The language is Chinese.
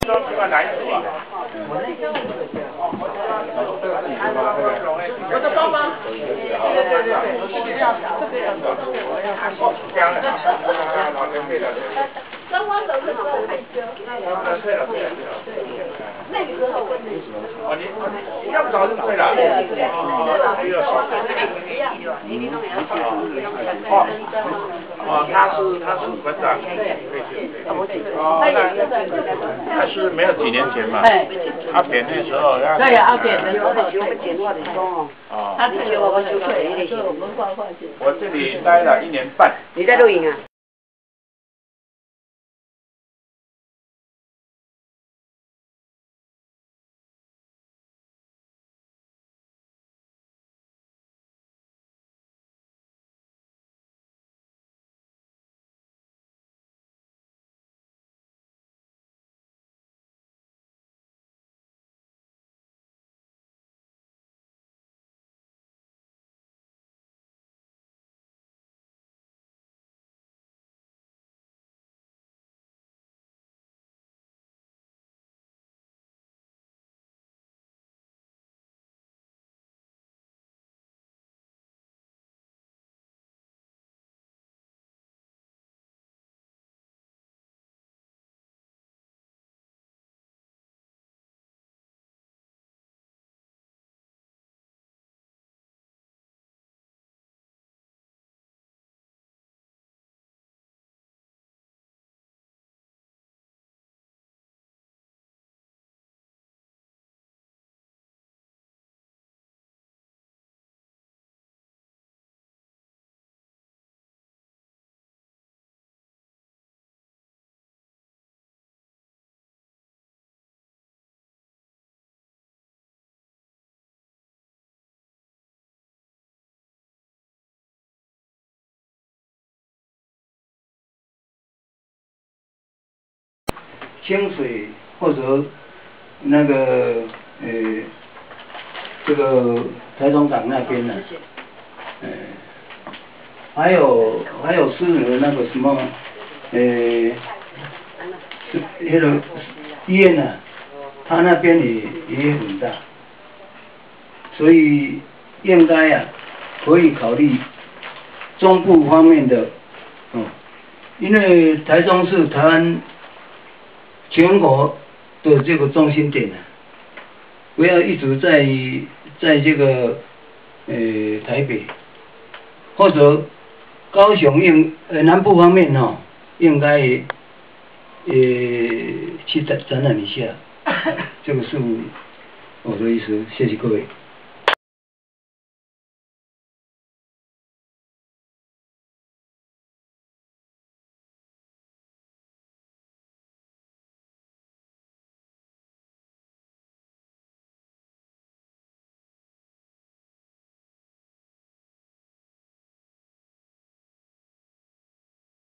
装是哪一组啊？ 我的包包。对，跟我走的时候害羞。 对了。 那个时候我哦，你要不早就对了。他是馆长退休。他是没有几年前嘛。阿扁那时候。 对呀，阿扁的时候。 哦。 他退休我就退，所以我们画画去。 我这里待了1年半。 你在录影啊？ 清水或者那个这个台中港那边呢，还有是那个什么，那个医院呢，他那边也很大，所以应该啊可以考虑中部方面的，因为台中是台湾全国的这个中心点啊，不要一直在这个台北或者高雄南部方面应该也去展览一下，这个是我的意思，谢谢各位。